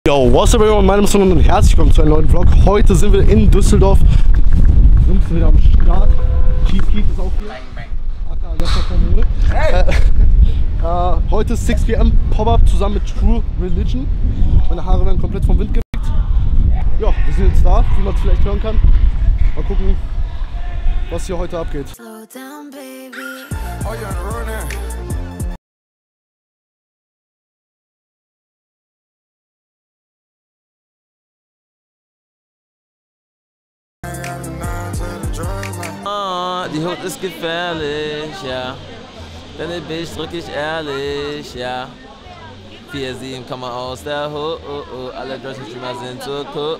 Yo, what's up everyone, mein Name ist Son und herzlich willkommen zu einem neuen Vlog. Heute sind wir in Düsseldorf. Die Jungs sind wieder am Start. Chief Keith ist auch hier. Hey. Heute ist 6 PM Pop-Up zusammen mit True Religion. Meine Haare werden komplett vom Wind geweckt. Ja, wir sind jetzt da, wie man es vielleicht hören kann. Mal gucken, was hier heute abgeht. Slow down, baby. Oh, you're on the road now. Die Hut ist gefährlich, ja. Deine Bitch drück ich ehrlich, ja. 4-7 komm mal aus der Hut, alle deutschen Streamer sind so cool.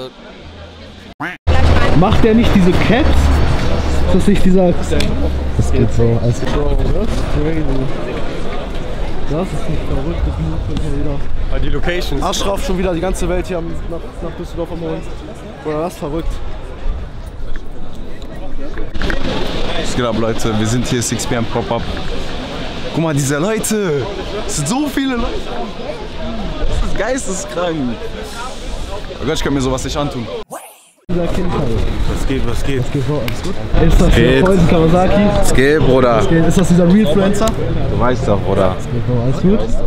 Macht der nicht diese Caps? Ist das nicht dieser... Das geht so, als Bro, das ist crazy. Das ist nicht verrückt, das muss ja wieder. Die Locations. Aschraf schon wieder die ganze Welt hier nach Düsseldorf am Morgen. Oder das ist verrückt. Was geht ab, Leute? Wir sind hier 6 PM Pop-Up. Guck mal, diese Leute! Es sind so viele Leute! Das ist geisteskrank! Oh Gott, ich kann mir sowas nicht antun. Dieser Kindheit. Was geht, was geht? Was geht vor? Alles gut? Ist das der Freund Kawasaki? Was geht, Bruder? Was geht? Ist das dieser Realfluencer? Du weißt doch, Bruder. Was geht vor? Alles gut?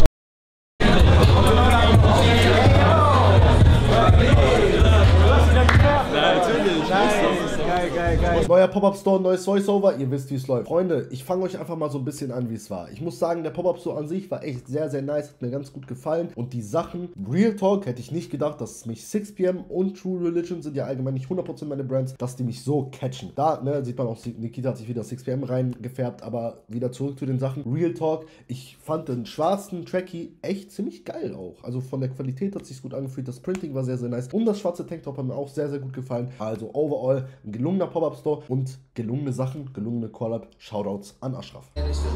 Neuer Pop-Up-Store, neues Voice-Over, ihr wisst, wie es läuft. Freunde, ich fange euch einfach mal so ein bisschen an, wie es war. Ich muss sagen, der Pop-Up-Store an sich war echt sehr, sehr nice, hat mir ganz gut gefallen. Und die Sachen, Real Talk, hätte ich nicht gedacht, dass mich 6 PM und True Religion sind ja allgemein nicht 100% meine Brands, dass die mich so catchen. Da, ne, sieht man auch, Nikita hat sich wieder 6 PM reingefärbt, aber wieder zurück zu den Sachen. Real Talk, ich fand den schwarzen Tracky echt ziemlich geil auch. Also von der Qualität hat es sich gut angefühlt, das Printing war sehr, sehr nice. Und das schwarze Tanktop hat mir auch sehr, sehr gut gefallen. Also overall ein gelungener Pop-Up-Store und gelungene Sachen, gelungene Collab. Shoutouts an Aschraf. Das ist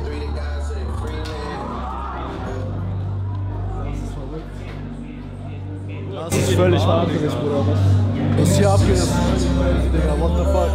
verrückt. Das ist völlig wahnsinnig, Bruder. Was hier abgeht, ist crazy, Digga. What the fuck?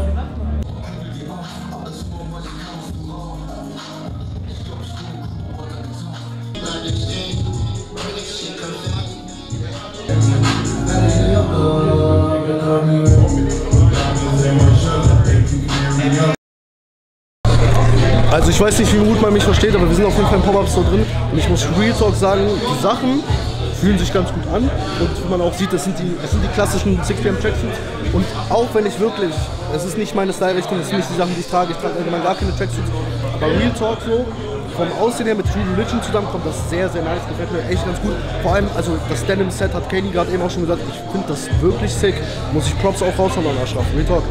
Also ich weiß nicht, wie gut man mich versteht, aber wir sind auf jeden Fall im Pop-Up-Store drin und ich muss Real Talk sagen, die Sachen fühlen sich ganz gut an und wie man auch sieht, das sind die klassischen 6 PM Tracksuits und auch wenn ich wirklich, es ist nicht meine Style-Richtung, das sind nicht die Sachen, die ich trage allgemein gar keine Tracksuits, aber Real Talk so, vom Aussehen her mit True Religion zusammen kommt das sehr, sehr nice, gefällt mir echt ganz gut. Vor allem, also das Denim-Set hat Kaylee gerade eben auch schon gesagt, ich finde das wirklich sick, muss ich Props auch raushauen an Aschraf, Real Talk.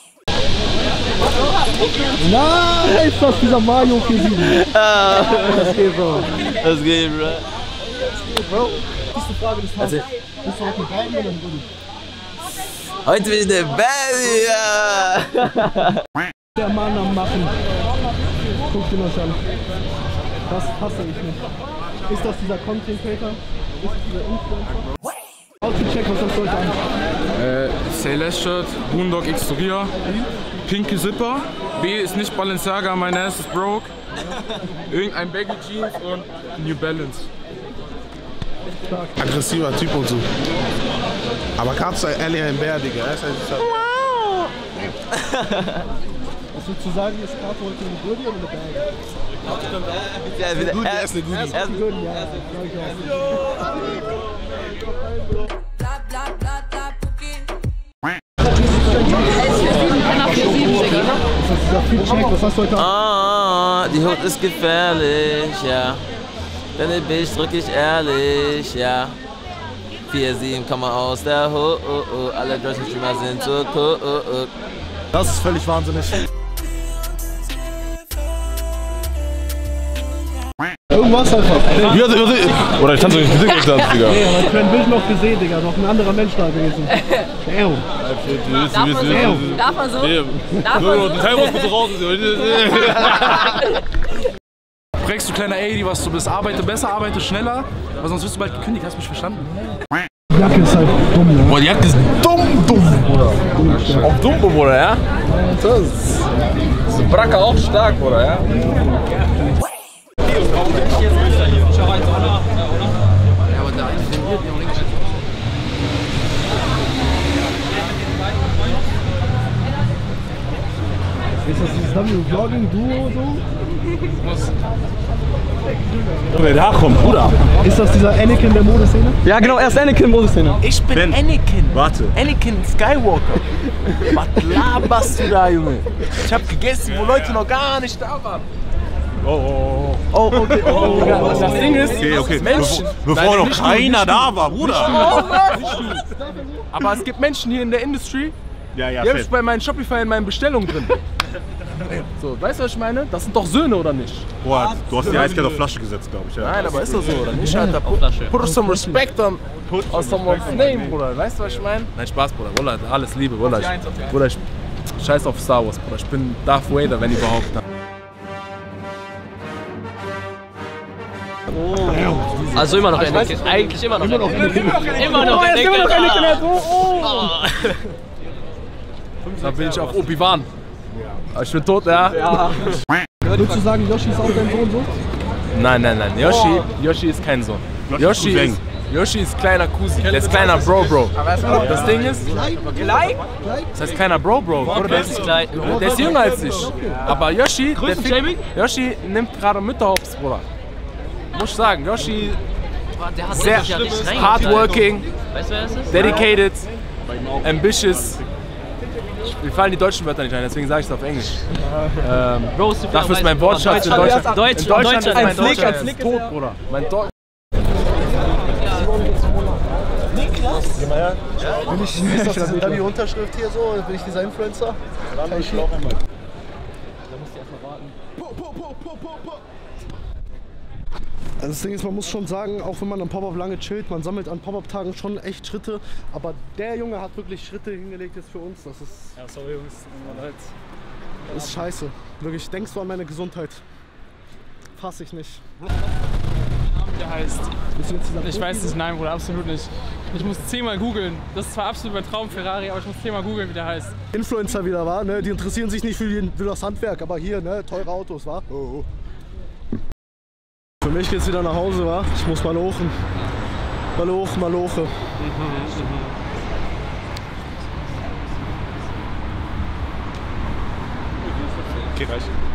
Nice, das ist dieser Mario 47. Das geht, Bro. Das geht, Bro. Bro, nächste Frage des Tages. Bist du heute ein Baby oder ein Bulli? Heute bin ich der Baby, ja. Der Mann am Machen. Guck dir das an. Das hasse ich nicht. Ist das dieser Content Creator? Ist das dieser Influencer? Outfit-Check, was hast du heute an? Celeste Shirt, Boondock X Toria, pinke Zipper, B ist nicht Balenciaga, meine Ass ist broke, irgendein Baggy Jeans und New Balance. Aggressiver Typ und so. Aber kannst du ehrlich ein Bär, Digga. Was würdest du sagen, ist Kato heute eine Goodie oder eine Bag? Er ist eine Goodie. Eine Goodie, ja. Was hast du heute an? Die Hut ist gefährlich, ja. Deine Bitch drück ich ehrlich, ja. 4-7 komm mal aus der Hut, alle deutschen Streamer sind so cool. Das ist völlig wahnsinnig. Irgendwas einfach. Oder ich kann so nicht Gesicht nicht tanzen, Digga. Nee, aber ich hab ein Bild noch gesehen, Digga. Noch ein anderer Mensch da gewesen. Damn. Darf man so? Darf man so? Die Teilung muss raus. Prägst du kleiner Ey, was du bist, arbeite besser, arbeite schneller, weil sonst wirst du bald gekündigt, hast du mich verstanden? Die Jacke ist halt dumm, ja. Boah, die Jacke ist dumm, Bruder. Auch dumm, Bruder, ja? Das ist Bracke auch stark, Bruder, ja? Ist das dieses Vlogging-Duo so? Da kommt, Bruder. Ist das dieser Anakin der Modeszene? Ja genau, er ist Anakin Modeszene. Ich bin Anakin. Warte. Anakin Skywalker. Was laberst du da, Junge? Ich hab gegessen, wo Leute noch gar nicht da waren. Oh, Okay. Das Ding ist, okay. Menschen. Bevor noch keiner da war, Bruder. Aber es gibt Menschen hier in der Industry, Ja, die habe ich bei meinen Shopify in meinen Bestellungen drin. So, weißt du, was ich meine? Das sind doch Söhne, oder nicht? Boah, du hast die Eiskette auf Flasche gesetzt, glaube ich. Ja. Nein, aber ist das so, oder nicht? Alter, put some respect on someone's name, Bruder. Weißt du, was ich meine? Nein, Spaß, Bruder. Bruder, alles Liebe, Bruder. Bruder, ich scheiß auf Star Wars, Bruder. Ich bin Darth Vader, wenn überhaupt. Also immer noch Anakin. Eigentlich immer noch Anakin. Immer noch Anakin. Da bin ich auch Obi-Wan. Ich bin tot, ja. Würdest du sagen, Yoshi ist auch dein Sohn so? Nein. Yoshi ist kein Sohn. Yoshi ist kleiner Cousin. Der ist kleiner Bro. Das Ding ist, das heißt kleiner Bro. Der ist jünger als ich. Aber Yoshi nimmt gerade Mütterhops, Bruder. Muss ich sagen, Yoshi sehr hardworking, dedicated, ambitious. Mir fallen die deutschen Wörter nicht ein, deswegen sage ich es auf Englisch. Dafür ist mein Wortschatz in Deutschland. In Deutschland ist mein Deutschland tot, Bruder. Mein Deutsch. Ist das wieder die Unterschrift hier so? Bin ich dieser Influencer? Kann ich auch einmal. Da musst du erstmal warten. Also das Ding ist, man muss schon sagen, auch wenn man am Pop-Up lange chillt, man sammelt an Pop-Up-Tagen schon echt Schritte. Aber der Junge hat wirklich Schritte hingelegt jetzt für uns. Das ist. Ja, sorry Jungs, Das ist scheiße. Wirklich, denkst du an meine Gesundheit? Fass ich nicht. Der heißt. Ich weiß nicht, nein, Bruder, absolut nicht. Ich muss 10-mal googeln. Das ist zwar absolut mein Traum, Ferrari, aber ich muss 10-mal googeln, wie der heißt. Influencer wieder, war, ne? Die interessieren sich nicht für das Handwerk, aber hier, ne? Teure Autos, war. Oh. Für mich geht's wieder nach Hause, wa? Ich muss mal lochen. Maloche. Okay, reicht.